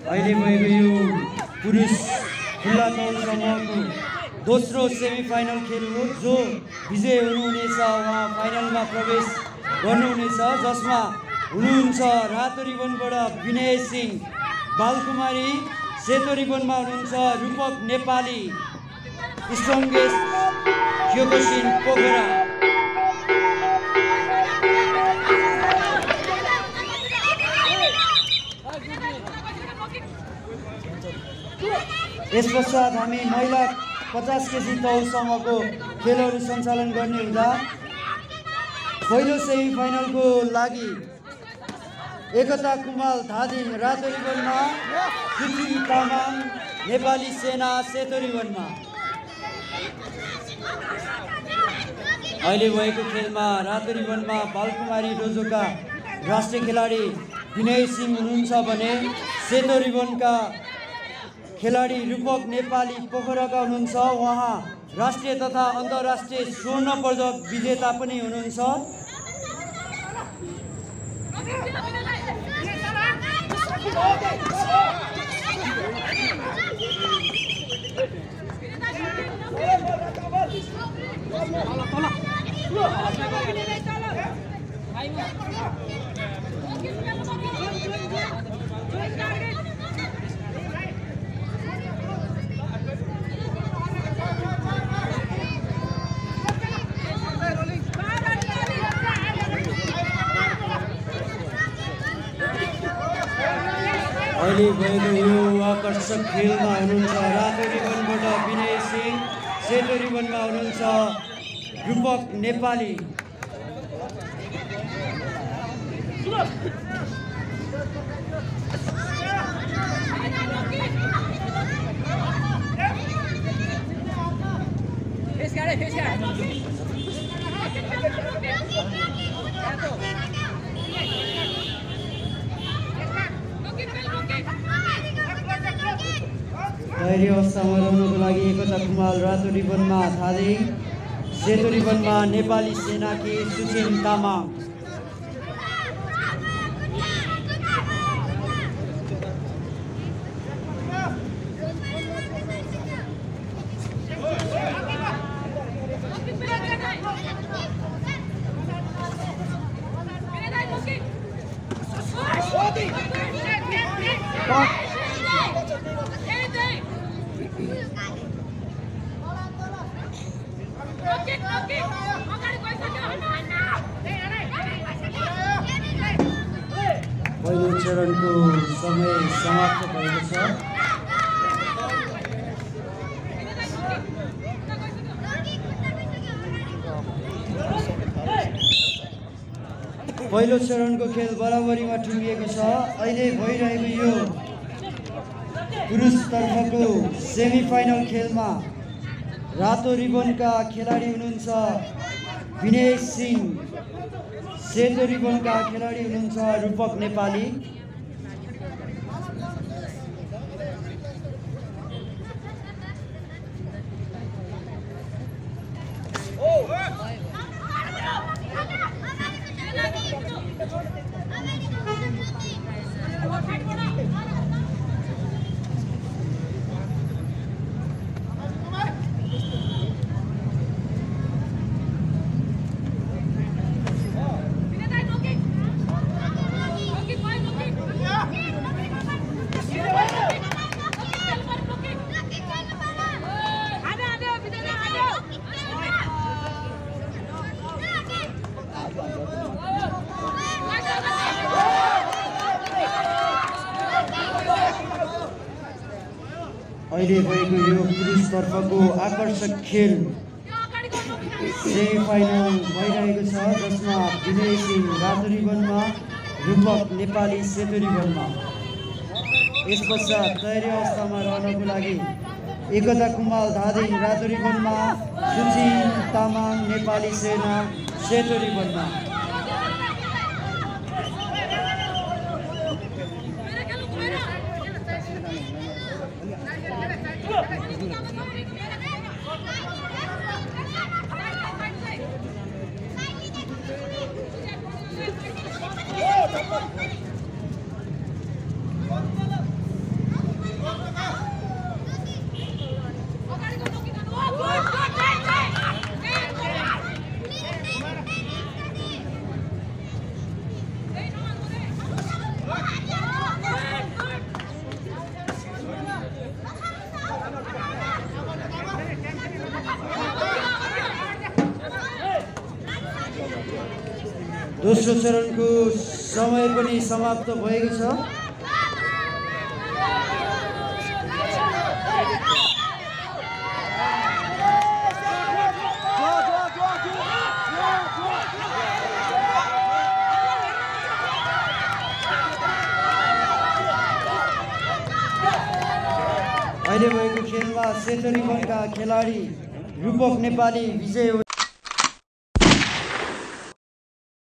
अहिले भएको यो पुरुष खुल्ला तौल समूहको दोस्रो सेमिफाइनल खेल हो। जो विजय हुनुहुनेछ उहाँ फाइनलमा प्रवेश गर्नुहुनेछ, जसमा हुनुहुन्छ रातो रिबनबाट विनय सिंह, बालकुमारी, सेतो रिबनमा हुनुहुन्छ रूपक नेपाली, स्ट्रङ्गेस्ट क्योकोसिन पोखरा। यस पश्चात हामी महिला 50 केजी तौलसम्मको खेलहरू सञ्चालन गर्ने हुँदा पहिलो सेमिफाइनलको लागि एकता कुमाल धादिङ रातो रिबनमा, सुचिन तामाङ नेपाली सेना सेतो रिबनमा। अहिले भएको खेलमा रातो रिबनमा बालकुमारी डोजोका राष्ट्रिय खेलाडी विनय सिंह हुनुहुन्छ भने सेतो रिबनका खेलाडी रूपक नेपाली पोखराका हुनुहुन्छ। उहाँ राष्ट्रिय तथा अन्तर्राष्ट्रिय स्वर्ण पदक विजेता पनि हुनुहुन्छ। अहिले भएको यो आकर्षक खेलमा हुनुहुन्छ रातो रिबनबाट विनय सिंह, सेतो रिबनमा हुनुहुन्छ रूपक नेपाली। तयारी अवस्थामा रहनुको लागि एकता कुमाल रातो रिबनमा धादिङ, सेतो रिबनमा नेपाली सेनाकी सुचिन तामाङ। पहिलो चरणको समय समाप्त भएको छ। पहिलो चरणको खेल बराबरीमा टुङ्गिएको छ। अहिले भइरहेको यो पुरुषतर्फको सेमिफाइनल खेलमा रातो रिबनका खेलाडी हुनुहुन्छ विनय सिंह, सेतो रिबनका खेलाडी हुनुहुन्छ रूपक नेपाली। अहिले भएको यो पुरुषतर्फको आकर्षक खेल सेमिफाइनल भइरहेको छ, जसमा विनय सिंह रातो रिबनमा, रूपक नेपाली सेतो रिबनमा। यस पश्चात तयारी अवस्थामा रहनको लागि एकता कुमाल धादिङ रातो रिबनमा, सुचिन तामाङ नेपाली सेना सेतो रिबनमा। दोस्रो चरणको समय पनि समाप्त भएको छ। अहिले भएको खेलमा सेतो रिबनका खेलाडी रूपक नेपाली विजय